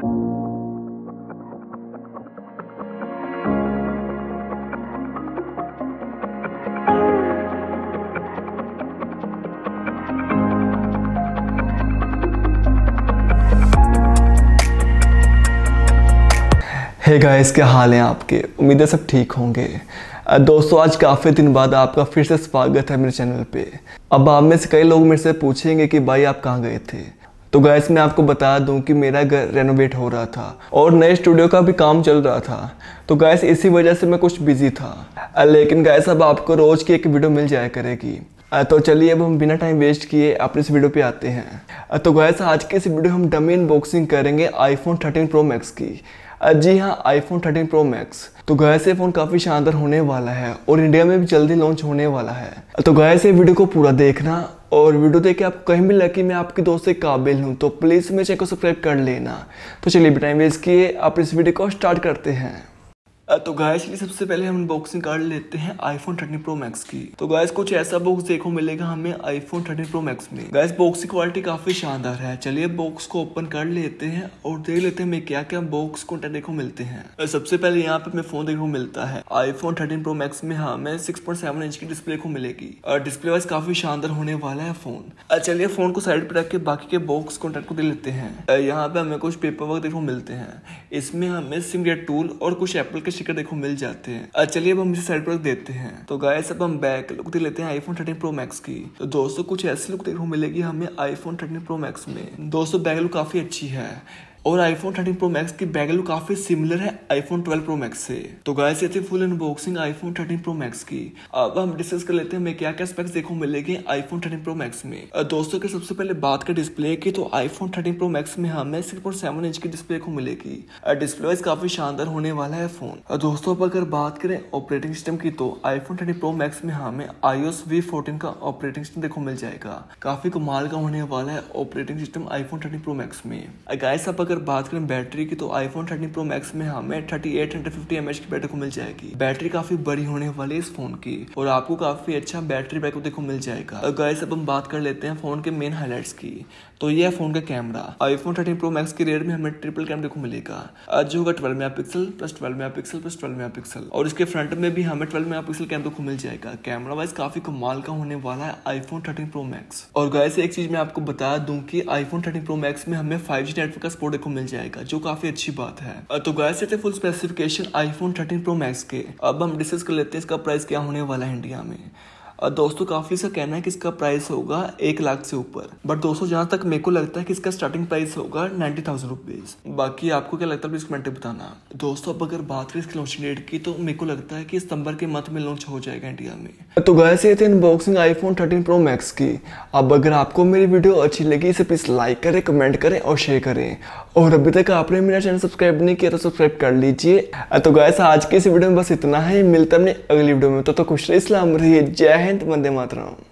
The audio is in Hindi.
हे गाइस, क्या हाल है आपके? उम्मीद है सब ठीक होंगे। दोस्तों, आज काफ़ी दिन बाद आपका फिर से स्वागत है मेरे चैनल पे। अब आप में से कई लोग मेरे से पूछेंगे कि भाई आप कहाँ गए थे। तो गाइस, मैं आपको बता दूं कि मेरा घर रेनोवेट हो रहा था और नए स्टूडियो का भी काम चल रहा था। तो गाइस, इसी वजह से मैं कुछ बिजी था। लेकिन गाइस, अब आपको रोज़ की एक वीडियो मिल जाया करेगी। तो चलिए अब हम बिना टाइम वेस्ट किए अपने इस वीडियो पे आते हैं। तो गाइस, आज के इस वीडियो हम डमी अनबॉक्सिंग करेंगे आईफोन 13 प्रो मैक्स की। जी हाँ, आईफोन 13 प्रो मैक्स। तो गाइस, ये फ़ोन काफ़ी शानदार होने वाला है और इंडिया में भी जल्दी लॉन्च होने वाला है। तो गाइस, ये वीडियो को पूरा देखना और वीडियो देख के आपको कहीं भी लगे कि मैं आपके दोस्त से काबिल हूँ तो प्लीज़ मेरे चैनल को सब्सक्राइब कर लेना। तो चलिए बिना टाइम वेस्ट किए आप इस वीडियो को स्टार्ट करते हैं। तो गाइस, सबसे पहले हम अनबॉक्सिंग कर लेते हैं आईफोन 13 प्रो मैक्स की। तो गाइस, कुछ ऐसा बॉक्स देखो मिलेगा हमें आईफोन 13 प्रो मैक्स में। गाइस, बॉक्स की क्वालिटी काफी शानदार है। चलिए बॉक्स को ओपन कर लेते हैं और देख लेते हैं हमें क्या क्या बॉक्स को देखो मिलते हैं। सबसे पहले यहाँ पे हमें फोन देखो मिलता है आईफोन 13 प्रो मैक्स में हमें 6.7 इंच की डिस्प्ले को मिलेगी और डिस्प्ले वाइज काफी शानदार होने वाला है फोन। चलिए फोन को साइड पे रख के बाकी के बॉक्स कॉन्टेक्ट को दे लेते हैं। यहाँ पे हमें कुछ पेपर वर्क देखो मिलते हैं। इसमें हमें सिम गेट टूल और कुछ एप्पल के स्टिकर देखो मिल जाते हैं। चलिए अब हम इसे साइड पर रख देते हैं। तो गाइस, अब हम बैक लुक दे लेते हैं आईफोन 13 प्रो मैक्स की। तो दोस्तों, कुछ ऐसी लुक देखने को मिलेगी हमें आईफोन 13 प्रो मैक्स में। दोस्तों, बैक लुक काफी अच्छी है और आईफोन 13 प्रो मैक्स की बैक लुक काफी सिमिलर है आईफोन 12 प्रो मैक्स से। तो गाइस, ये थी full unboxing iPhone 13 Pro Max की। अब हम डिस्कस कर लेते हैं हमें क्या क्या स्पेक्स देखो मिलेंगे आईफोन 13 प्रो मैक्स में। दोस्तों के सबसे पहले बात करें डिस्प्ले की, तो आईफोन 13 प्रो मैक्स में हमें 6.7 इंच की डिस्प्ले को मिलेगी। डिस्प्ले वाइज काफी शानदार होने वाला है फोन। दोस्तों, अब अगर बात करें ऑपरेटिंग सिस्टम की, तो आईफोन 13 प्रो मैक्स में हमें iOS V14 का ऑपरेटिंग सिस्टम देखो मिल जाएगा। काफी कमाल का होने वाला है operating system iPhone 13 Pro Max में। गाइस, अब अगर बात करें बैटरी की, तो आईफोन 13 प्रो मैक्स में हमें 3850 mAh की बैटरी को मिल जाएगी। बैटरी काफी बड़ी होने वाली है इस फोन की और आपको काफी अच्छा बैटरी बैकअप देखो मिल जाएगा। गाइस, अब हम बात कर लेते हैं फोन के मेन हाइलाइट्स की। तो ये है फोन का कैमरा। आईफोन 13 प्रो मैक्स के रेयर में हमें ट्रिपल कैमरा देखो मिलेगा, जो होगा 12 megapixel plus 12 megapixel plus 12 megapixel, और इसके फ्रंट में भी हमें 12 मेगापिक्सल कैमरा देखो मिल जाएगा। कैमरा वाइज काफी कमाल का होने वाला है आईफोन 13 प्रो मैक्स। और गाइस, एक चीज मैं आपको बता दूं कि आईफोन 13 प्रो मैक्स में हमें 5G नेटवर्क का सपोर्ट देखो मिल जाएगा, जो काफी अच्छी बात है। तो गाइस, ये थे full specification iPhone 13 Pro Max के। अब हम डिस्कस कर लेते हैं इसका प्राइस क्या होने वाला है इंडिया में। दोस्तों, काफी सा कहना है कि इसका प्राइस होगा 1 लाख से ऊपर, बट दोस्तों जहां तक मेरे को लगता है कि इसका स्टार्टिंग प्राइस होगा 90,000 रुपीज। बाकी आपको क्या लगता है प्लीज कमेंट में बताना। दोस्तों, अब अगर बात करें इसकी लॉन्च डेट की, तो मेरे को लगता है कि सितंबर के मंथ में लॉन्च हो जाएगा इंडिया में। तो गाइस, ये थे अनबॉक्सिंग आईफोन 13 प्रो मैक्स की। अब अगर आपको मेरी वीडियो अच्छी लगी इसे प्लीज लाइक करें, कमेंट करें और शेयर करें। और अभी तक आपने मेरा चैनल सब्सक्राइब नहीं किया तो सब्सक्राइब कर लीजिए। तो गाइस, आज के इस वीडियो में बस इतना है। मिलता है अपनी अगली वीडियो में। तो खुश रहिए, इस्लाम रहिए, जय हिंद, वंदे मातरम।